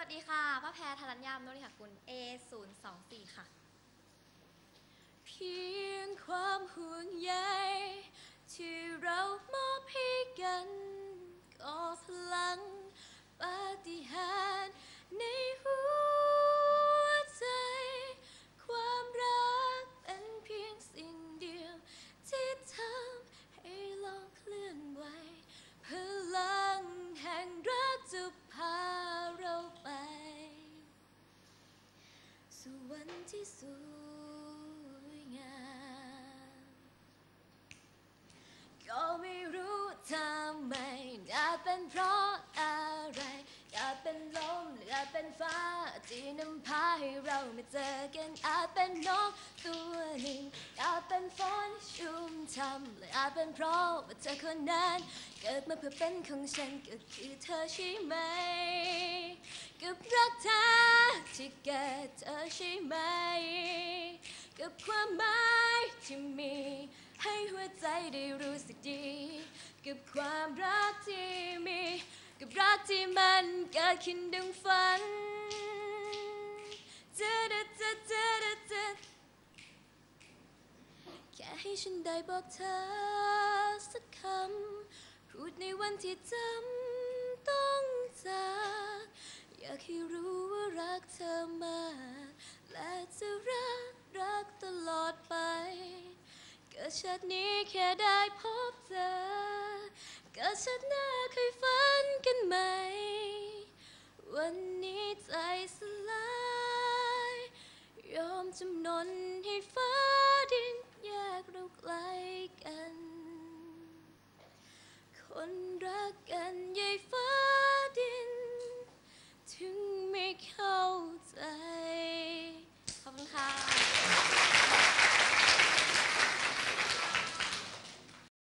วัสดีค่ะป้าแพรธนัญญามโนริหกุล A024 ค่ะเพียงความห่วงใยที่เรามอบให้กันก็พลังปาฏิหาริย์ในหัวใจความรักเป็นเพียงสิ่งเดียวที่ทำให้โลกเคลื่อนไหวพลังแห่งรักจะพาเราไปสู่วันที่สวยงามก็ไม่รู้ทำไมอาจเป็นเพราะอะไรอาจเป็นลมหรืออาจเป็นฟ้าที่นำพาให้เรามาเจอกันอาจเป็นนกตัวหนึ่งอาจเป็นฝนชุ่มช่ำหรืออาจเป็นเพราะว่าเธอคนนั้นเกิดมาเพื่อเป็นของฉันก็คือเธอใช่ไหมกับรักเธอที่เกิดเธอใช่ไหมกับความหมายที่มีให้หัวใจได้รู้สึกดีกับความรักที่มีกับรักที่มันเกิดขึ้นดังฝันแค่ให้ฉันได้บอกเธอสักคำพูดในวันที่จำต้องจากอยากให้รู้ว่ารักเธอมากและจะรักตลอดไปเกิดชาตินี้แค่ได้พบเธอเกิดชาติหน้าเคยฝันกันไหม